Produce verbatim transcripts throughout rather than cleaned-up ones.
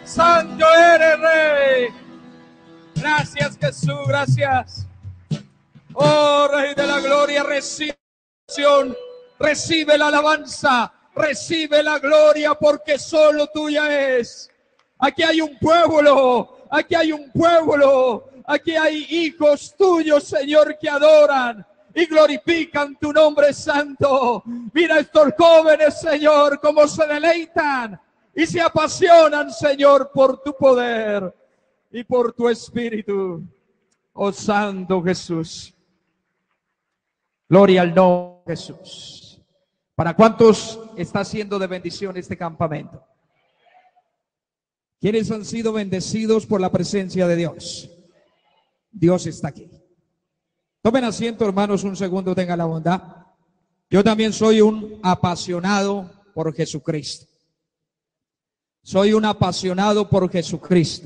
Santo eres, Rey. Gracias, Jesús, gracias. Oh, Rey de la gloria, recibe la oración, recibe la alabanza, recibe la gloria, porque solo tuya es. Aquí hay un pueblo, aquí hay un pueblo, aquí hay hijos tuyos, Señor, que adoran y glorifican tu nombre santo. Mira estos jóvenes, Señor, cómo se deleitan y se apasionan, Señor, por tu poder y por tu espíritu. Oh Santo Jesús. Gloria al nombre de Jesús. ¿Para cuántos está siendo de bendición este campamento? ¿Quiénes han sido bendecidos por la presencia de Dios? Dios está aquí. Tomen asiento, hermanos, un segundo, tengan la bondad. Yo también soy un apasionado por Jesucristo. Soy un apasionado por Jesucristo.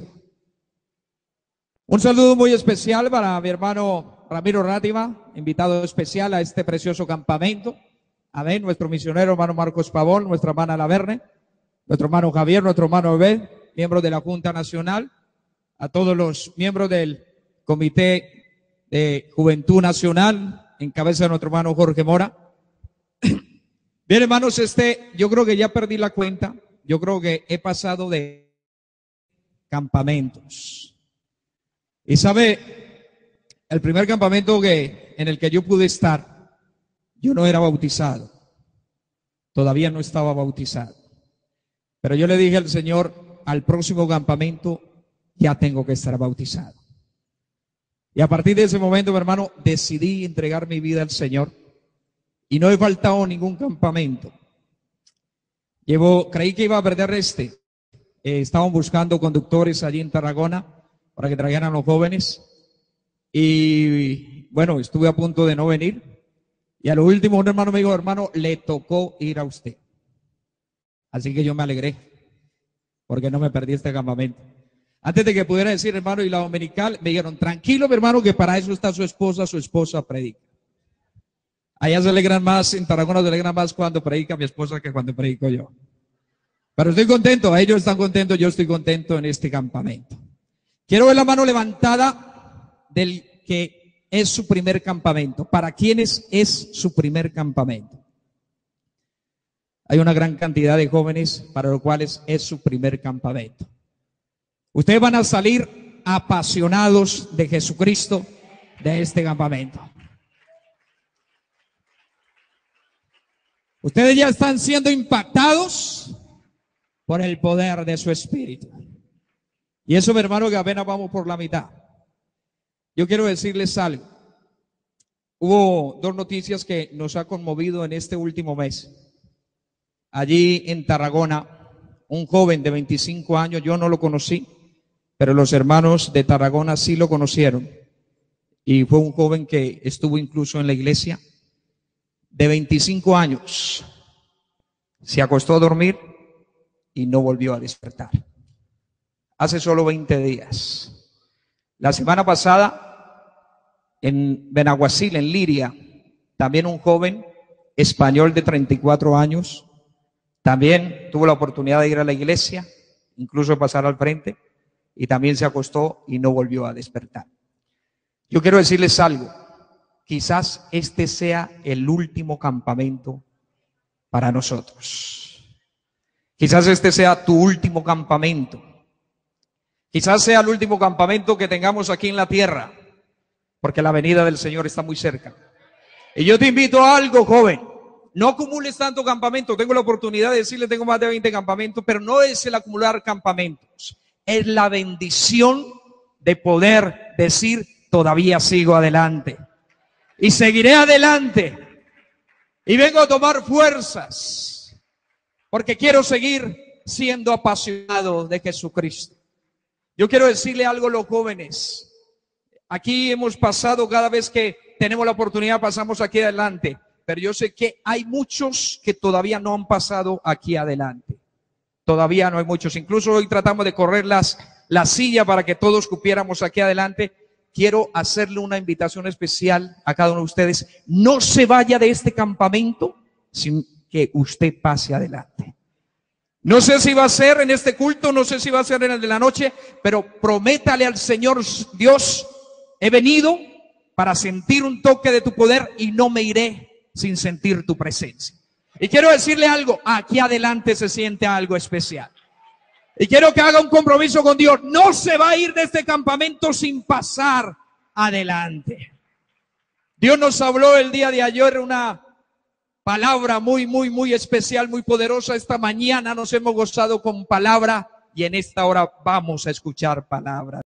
Un saludo muy especial para mi hermano Ramiro Rátima, invitado especial a este precioso campamento. Amén. Nuestro misionero hermano Marcos Pavón, nuestra hermana Laverne, nuestro hermano Javier, nuestro hermano Obed, miembros de la Junta Nacional, a todos los miembros del Comité de Juventud Nacional, en cabeza de nuestro hermano Jorge Mora. Bien, hermanos, este, yo creo que ya perdí la cuenta. Yo creo que he pasado de campamentos. Y sabe, el primer campamento que, en el que yo pude estar, yo no era bautizado. Todavía no estaba bautizado. Pero yo le dije al Señor, al próximo campamento ya tengo que estar bautizado. Y a partir de ese momento, mi hermano, decidí entregar mi vida al Señor. Y no he faltado ningún campamento. Llevo, creí que iba a perder este. Eh, estaban buscando conductores allí en Tarragona para que trajeran a los jóvenes. Y bueno, estuve a punto de no venir. Y a lo último un hermano me dijo, hermano, le tocó ir a usted. Así que yo me alegré, porque no me perdí este campamento. Antes de que pudiera decir, hermano, y la dominical, me dijeron, tranquilo, mi hermano, que para eso está su esposa, su esposa predica. Allá se alegran más, en Tarragona se alegran más cuando predica mi esposa que cuando predico yo. Pero estoy contento, ellos están contentos, yo estoy contento en este campamento. Quiero ver la mano levantada del que es su primer campamento. ¿Para quiénes es su primer campamento? Hay una gran cantidad de jóvenes para los cuales es su primer campamento. Ustedes van a salir apasionados de Jesucristo de este campamento. Ustedes ya están siendo impactados por el poder de su espíritu. Y eso, mi hermano, que apenas vamos por la mitad. Yo quiero decirles algo. Hubo dos noticias que nos ha conmovido en este último mes. Allí en Tarragona, un joven de veinticinco años, yo no lo conocí, pero los hermanos de Tarragona sí lo conocieron. Y fue un joven que estuvo incluso en la iglesia, de veinticinco años. Se acostó a dormir y no volvió a despertar. Hace solo veinte días. La semana pasada, en Benaguacil, en Liria, también un joven español de treinta y cuatro años, también tuvo la oportunidad de ir a la iglesia, incluso pasar al frente, y también se acostó y no volvió a despertar. Yo quiero decirles algo, quizás este sea el último campamento para nosotros. Quizás este sea tu último campamento. Quizás sea el último campamento que tengamos aquí en la tierra, porque la venida del Señor está muy cerca. Y yo te invito a algo, joven. No acumules tanto campamento. Tengo la oportunidad de decirle, tengo más de veinte campamentos, pero no es el acumular campamentos. Es la bendición de poder decir, todavía sigo adelante. Y seguiré adelante. Y vengo a tomar fuerzas, porque quiero seguir siendo apasionado de Jesucristo. Yo quiero decirle algo a los jóvenes. Aquí hemos pasado, cada vez que tenemos la oportunidad, pasamos aquí adelante. Pero yo sé que hay muchos que todavía no han pasado aquí adelante. Todavía no hay muchos. Incluso hoy tratamos de correr las, la silla para que todos cupiéramos aquí adelante. Quiero hacerle una invitación especial a cada uno de ustedes. No se vaya de este campamento sin que usted pase adelante. No sé si va a ser en este culto, no sé si va a ser en el de la noche, pero prométale al Señor Dios, he venido para sentir un toque de tu poder y no me iré sin sentir tu presencia. Y quiero decirle algo, aquí adelante se siente algo especial. Y quiero que haga un compromiso con Dios, no se va a ir de este campamento sin pasar adelante. Dios nos habló el día de ayer una palabra muy, muy, muy especial, muy poderosa. Esta mañana nos hemos gozado con palabra y en esta hora vamos a escuchar palabra.